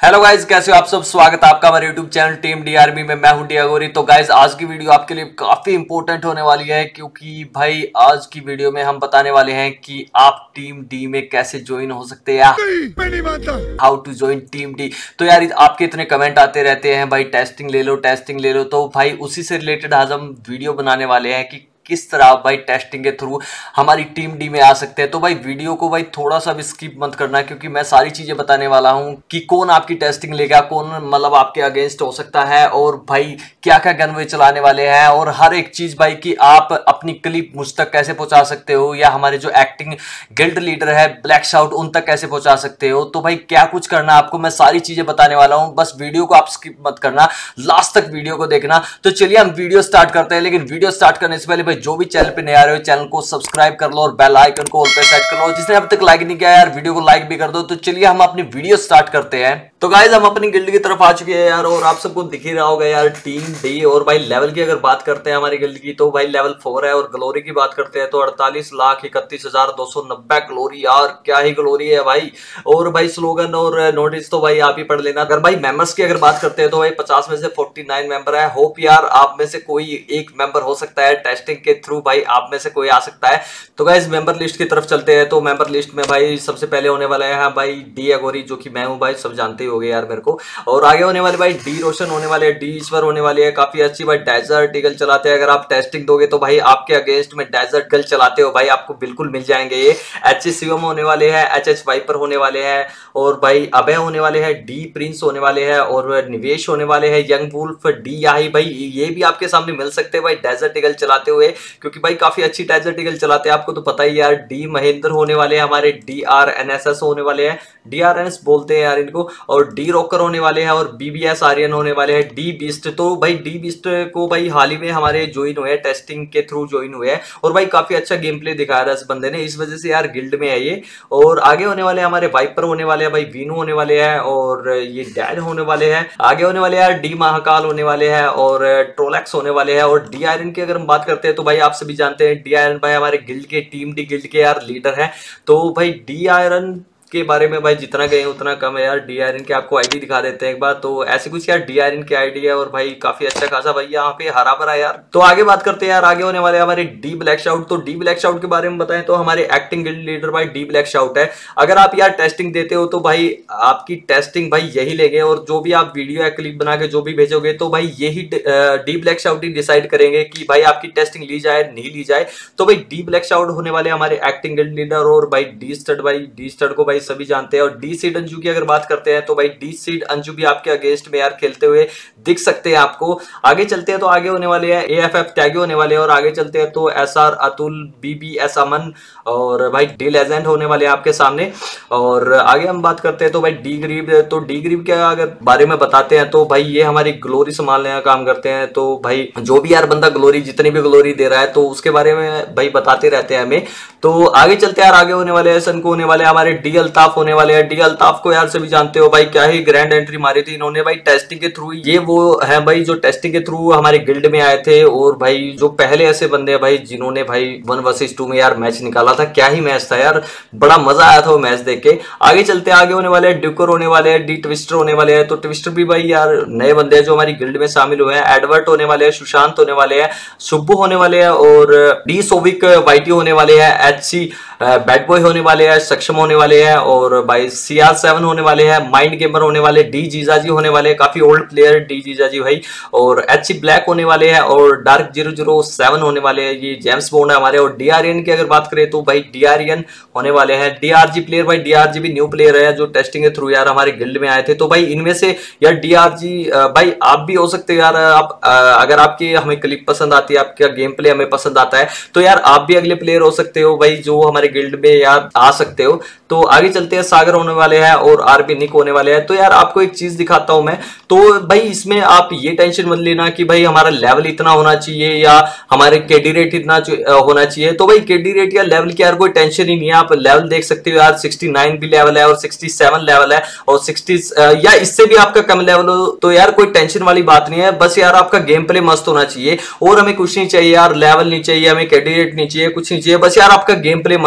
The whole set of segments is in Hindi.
हेलो गाइज, कैसे हो आप सब। स्वागत है आपका हमारे YouTube channel team D army में। मैं हूं डी अगोरी। तो गाइज आज की वीडियो आपके लिए काफी इंपॉर्टेंट होने वाली है, क्योंकि भाई आज की वीडियो में हम बताने वाले हैं कि आप टीम डी में कैसे ज्वाइन हो सकते हैं। मैं नहीं मानता। How to join team D. तो यार आपके इतने कमेंट आते रहते हैं भाई टेस्टिंग ले लो टेस्टिंग ले लो, तो भाई उसी से रिलेटेड आज हम वीडियो बनाने वाले हैं कि किस तरह आप भाई टेस्टिंग के थ्रू हमारी टीम डी में आ सकते हैं। तो भाई वीडियो को भाई थोड़ा सा भी स्किप मत करना, क्योंकि मैं सारी चीजें बताने वाला हूं कि कौन आपकी टेस्टिंग लेगा, कौन मतलब आपके अगेंस्ट हो सकता है, और भाई क्या क्या गनवे चलाने वाले हैं, और हर एक चीज भाई कि आप अपनी क्लिप मुझ तक कैसे पहुंचा सकते हो, या हमारे जो एक्टिंग गिल्ड लीडर है ब्लैक शाउट उन तक कैसे पहुंचा सकते हो। तो भाई क्या कुछ करना आपको, मैं सारी चीजें बताने वाला हूं। बस वीडियो को आप स्किप मत करना, लास्ट तक वीडियो को देखना। तो चलिए हम वीडियो स्टार्ट करते हैं, लेकिन वीडियो स्टार्ट करने से पहले भाई जो भी चैनल पे नए आ रहे हो चैनल को सब्सक्राइब कर लो और बेल आइकन को ऑल पे सेट कर लो। जिसने अब तक लाइक नहीं किया यार वीडियो को लाइक भी कर दो। तो चलिए हम अपनी वीडियो स्टार्ट करते हैं। तो गाइज हम अपनी गिल्ड की तरफ आ चुके हैं यार, और आप सबको दिख ही रहा होगा यार टीम डी। और भाई लेवल की अगर बात करते हैं हमारी गिल्ड की, तो भाई लेवल 4 है, और ग्लोरी की बात करते हैं तो 48,31,290 ग्लोरी। यार क्या ही ग्लोरी है भाई। और भाई स्लोगन और नोटिस तो भाई आप ही पढ़ लेना। अगर भाई मेंबर्स की अगर बात करते हैं तो भाई 50 में से 49 मेंबर है। होप यार आप में से कोई एक मेंबर हो सकता है टेस्टिंग के थ्रू, भाई आप में से कोई आ सकता है। तो गाइज मेंबर लिस्ट की तरफ चलते हैं। तो मेंबर लिस्ट में भाई सबसे पहले होने वाला है भाई डी अगोरी, जो कि मैं हूं भाई, सब जानते ही होंगे यार मेरे को। और आगे होने वाले भाई डी रोशन होने वाले हैं, डी ईश्वर होने वाले हैं, काफी अच्छी भाई डेजर्ट ईगल चलाते हैं। अगर आप टेस्टिंग दोगे तो भाई आपके अगेंस्ट में डेजर्ट ईगल चलाते हो भाई आपको बिल्कुल मिल जाएंगे ये। एच शिवम होने वाले हैं, एच वाइपर होने वाले हैं, और भाई अभय होने वाले हैं, डी प्रिंस होने वाले हैं, और निवेश होने वाले हैं, यंग वुल्फ, डी याही भाई ये भी आपके सामने मिल सकते हैं भाई डेजर्ट ईगल चलाते हुए, क्योंकि भाई काफी अच्छी डेजर्ट ईगल चलाते हैं। आपको तो पता ही यार। डी महेंद्र होने वाले हैं हमारे, DRNSS होने वाले हैं, DRNS बोलते हैं यार इनको, और डी रॉकर होने वाले हैं, और BBS आर्यन होने वाले हैं, डी बीस्ट। तो भाई डी बीस्ट को भाई हाल ही में हमारे ज्वाइन हुए हैं, टेस्टिंग के थ्रू ज्वाइन हुए हैं, और भाई काफी अच्छा गेम प्ले दिखाया था इस बंदे ने, इस वजह से यार गिल्ड में है ये। और आगे होने वाले हमारे वाइपर होने वाले हैं भाई, वीनू होने वाले हैं, और ये डैन होने वाले हैं। आगे होने वाले यार डी महाकाल होने वाले हैं, और ट्रोलैक्स होने वाले हैं। और डी आयरन की अगर हम बात करते हैं तो भाई आप सभी जानते हैं डी आयरन भाई हमारे गिल्ड के, टीम डी गिल्ड के यार लीडर है। तो भाई डी आयरन के बारे में भाई जितना गए उतना कम है यार। डी आयरन के आपको आईडी दिखा देते हैं एक बार। तो ऐसे कुछ यार डी आयरन की आईडी है, और भाई काफी अच्छा खासा भाई यहाँ पे हरा भरा यार। तो आगे बात करते हैं यार, आगे होने वाले हमारे डी ब्लैक शाउट। तो डी ब्लैक शाउट के बारे में बताएं तो हमारे एक्टिंग गिल्ड लीडर भाई डी ब्लैक शाउट है। अगर आप यार टेस्टिंग देते हो तो भाई आपकी टेस्टिंग भाई यही लेंगे, और जो भी आप वीडियो या क्लिप बना के जो भी भेजोगे तो भाई यही डी ब्लैक शाउट ही डिसाइड करेंगे कि भाई आपकी टेस्टिंग ली जाए नहीं ली जाए। तो भाई डी ब्लैक शाउट होने वाले हमारे एक्टिंग गिल्ड लीडर। और भाई डी स्टड, भाई डी स्टड को भाई सभी जानते हैं। और डी सीड अंजू की अगर बात करते हैं तो भाई डी सीड अंजू भी आपके अगेंस्ट में यार खेलते हुए दिख सकते हैं आपको। आगे चलते हैं तो आगे होने वाले हैं AFF टैगी होने वाले हैं, और आगे चलते हैं तो SR अतुल, BBS अमन, और भाई डी लेजेंड होने वाले हैं आपके सामने। और आगे हम बात करते हैं तो भाई डी गरीब। तो डी गरीब के अगर बारे में बताते हैं तो भाई ये हमारी ग्लोरी संभालने का काम करते हैं। तो भाई जो भी यार बंदा ग्लोरी, जितनी भी ग्लोरी दे रहा है तो उसके बारे में भाई बताते रहते हैं हमें। तो आगे चलते हैं यार, आगे होने वाले हैं सनको होने वाले हमारे डी अल्ताफ होने वाले हैं। डी अल्ताफ को यार सभी जानते हो भाई, क्या ही ग्रैंड एंट्री मारी थी इन्होंने भाई टेस्टिंग के थ्रू। ये वो है भाई जो टेस्टिंग के थ्रू हमारे गिल्ड में आए थे, और भाई जो पहले ऐसे बंदे हैं भाई जिन्होंने भाई 1 वर्सेस 2 में यार मैच निकाला था। क्या ही मैच था यार, बड़ा मजा आया था वो मैच देख के। आगे चलते हैं, आगे होने वाले हैं ड्यूकर होने वाले हैं, डी ट्विस्टर होने वाले हैं। तो ट्विस्टर भी भाई यार नए बंदे हैं जो हमारी गिल्ड में शामिल हुए हैं। एडवर्ट होने वाले हैं, सुशांत होने वाले हैं, सुब्बू होने वाले हैं, और डी सोविक वाइटी होने वाले हैं, HC बैड बॉय होने वाले हैं, सक्षम होने वाले हैं, और भाई CR7 होने वाले हैं, माइंड गेमर होने वाले, डी जीजाजी होने वाले हैं, काफी ओल्ड प्लेयर डी जीजाजी भाई, और HC ब्लैक होने वाले हैं, और डार्क 007 होने वाले हैं, ये जेम्स बॉन्ड है हमारे। और DRN की अगर बात करें तो भाई DRN होने वाले हैं। DRG प्लेयर भाई, DRG भी न्यू प्लेयर है जो टेस्टिंग के थ्रू यार हमारे गिल्ड में आए थे। तो भाई इनमें से यार DRG भाई आप भी हो सकते हो यार। आप अगर आपकी हमें क्लिप पसंद आती है, आपका गेम प्ले हमें पसंद आता है, तो यार आप भी अगले प्लेयर हो सकते हो भाई जो हमारे गिल्ड में यार आ सकते हो। तो आगे चलते हैं, सागर होने वाले हैं, और RP निक होने वाले हैं। तो यार आपको एक चीज दिखाता हूं मैं। तो भाई इसमें आप ये टेंशन मत लेना कि भाई हमारा लेवल इतना होना चाहिए या हमारे केडी रेट इतना होना चाहिए। तो भाई केडी रेट या लेवल की यार कोई टेंशन ही नहीं है। आप लेवल देख सकते हो यार, 69 भी लेवल है, और 67 लेवल है, और 60 या इससे भी आपका कम लेवल हो तो यार कोई टेंशन वाली बात नहीं है। बस यार आपका गेम प्ले मस्त होना चाहिए, और हमें कुछ नहीं चाहिए यार, लेवल नहीं चाहिए, हमें केडी रेट नहीं चाहिए, कुछ नहीं चाहिए, बस यार आपका गेम प्ले मस्त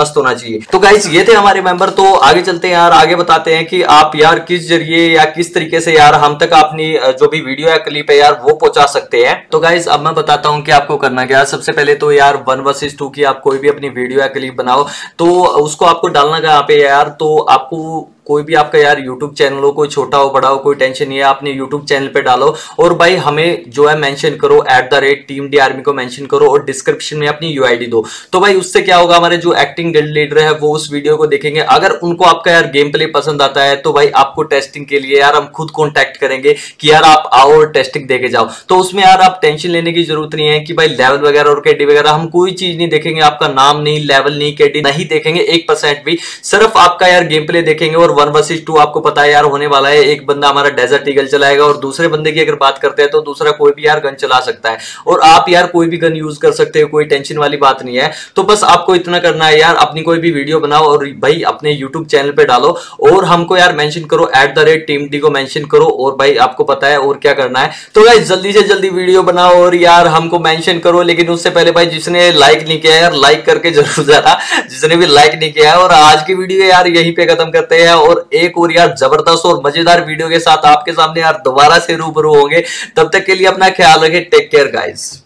मस्त होना चाहिए। तो गाइस ये थे हमारे मेंबर। तो आगे चलते हैं यार, आगे बताते हैं कि आप यार किस जरिए या किस तरीके से यार हम तक अपनी जो भी वीडियो या क्लिप है यार वो पहुंचा सकते हैं। तो गाइस अब मैं बताता हूं कि आपको करना क्या है। सबसे पहले तो यार 1 vs 2 की आप कोई भी अपनी वीडियो या क्लिप बनाओ तो उसको आपको डालना कहाँ पे यार, तो आपको कोई भी आपका यार यूट्यूब चैनल हो, कोई छोटा हो बड़ा हो कोई टेंशन नहीं है, अपने यूट्यूब चैनल पे डालो और भाई हमें जो है मेंशन करो @टीम डी आर्मी को मेंशन करो और डिस्क्रिप्शन में अपनी यूआईडी दो। तो भाई उससे क्या होगा, हमारे जो एक्टिंग गिल्ड लीडर है वो उस वीडियो को देखेंगे। अगर उनको आपका यार गेम प्ले पसंद आता है तो भाई आपको टेस्टिंग के लिए यार हम खुद कॉन्टैक्ट करेंगे कि यार आप आओ और टेस्टिंग देके जाओ। तो उसमें यार आप टेंशन लेने की जरूरत नहीं है कि भाई लेवल वगैरह और केडी वगैरह हम कोई चीज नहीं देखेंगे, आपका नाम नहीं, लेवल नहीं, केडी नहीं देखेंगे 1% भी। सिर्फ आपका यार गेम प्ले देखेंगे और 1 vs 2 आपको पता है यार होने वाला है। एक बंदा हमारा डेजर्ट ईगल चलाएगा और दूसरे बंदे की अगर बात करते हैं तो दूसरा कोई भी यार गन चला सकता है और आप यार कोई भी गन यूज कर सकते हो, कोई टेंशन वाली बात नहीं है। तो बस आपको इतना करना है यार, अपनी कोई भी वीडियो बनाओ और भाई अपने यूट्यूब चैनल पे डालो और हमको यार मेंशन करो @टीम डी को मेंशन करो और भाई आपको पता है और क्या करना है। तो गाइस जल्दी से जल्दी वीडियो बनाओ और यार हमको मेंशन करो। लेकिन उससे पहले भाई जिसने लाइक नहीं किया यार लाइक करके जरूर जाना, जिसने भी लाइक नहीं किया है। और आज की वीडियो यार यहीं पे खत्म करते हैं और एक और यार जबरदस्त और मजेदार वीडियो के साथ आपके सामने यार दोबारा से रूबरू होंगे। तब तक के लिए अपना ख्याल रखें। Take care guys.